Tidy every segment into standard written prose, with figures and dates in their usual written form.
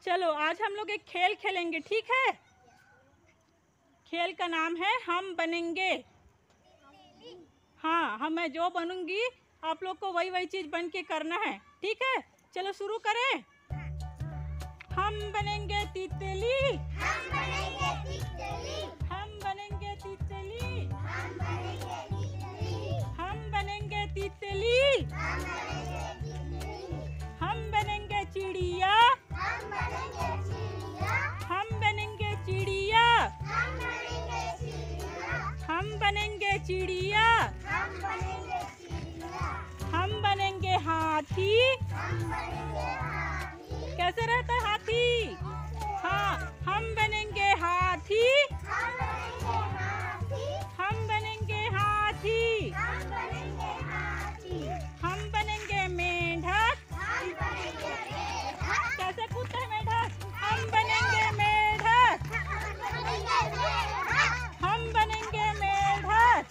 चलो आज हम लोग एक खेल खेलेंगे, ठीक है। खेल का नाम है हम बनेंगे। हाँ, मैं जो बनूंगी आप लोग को वही चीज़ बन के करना है, ठीक है। चलो शुरू करें। हम बनेंगे तितली, हम बनेंगे तितली, हम बनेंगे तितली, हम बनेंगे तितली, हम बनेंगे तितली, हम बनेंगे तितली, हम बनेंगे चिड़िया, हम बनेंगे चिड़िया, हम बनेंगे चिड़िया, हम बनेंगे चिड़िया, हम बनेंगे चिड़िया, हम बनेंगे चिड़िया, हम बनेंगे हाथी। हम बनेंगे हाथी, कैसे रहता है हाथी? हाँ, हम बनेंगे हाथी, हम बनेंगे हाथी, हम बनेंगे हाथी, हम बनेंगे हाथी, हम बनेंगे मेंढक। हम बनेंगे मेढक, कैसे कूदता है मेंढक? हम बनेंगे मेंढक, हम बनेंगे मेढक, हम बनेंगे मेंढक,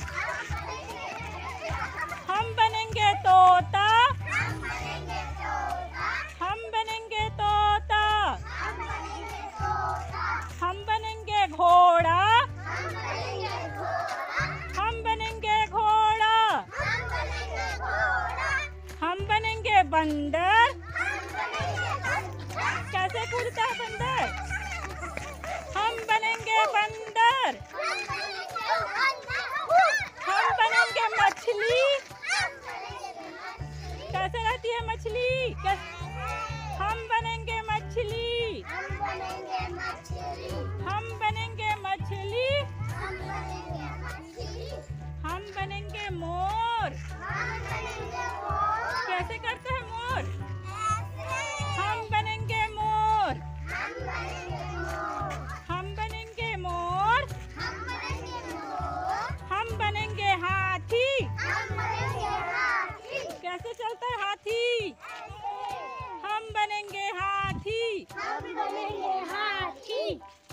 हम बनेंगे हम बनेंगे तोता, हम बनेंगे तोता, हम बनेंगे तोता, हम बनेंगे तोता, हम बनेंगे घोड़ा, हम बनेंगे घोड़ा, हम बनेंगे घोड़ा, हम बनेंगे घोड़ा, हम बनेंगे बंदर। हम बनेंगे बंदर, कैसे कूदता है बंदर? हम बनेंगे बंदर, हम बनेंगे बंदर, हम बनेंगे मछली। हम बनेंगे मछली, कैसे रहती है मछली? हम बनेंगे मछली, हम बनेंगे मछली, हम बनेंगे मछली, हम बनेंगे मछली, हम बनेंगे मोर। हम बनेंगे मोर, कैसे करते हैं मोर? ऐसे, हम बनेंगे मोर, हम बनेंगे मोर, हम बनेंगे मोर, हम बनेंगे मोर, हम बनेंगे हाथी। हम बनेंगे हाथी, कैसे चलता है हाथी? हम बनेंगे हाथी, हम बनेंगे हाथी,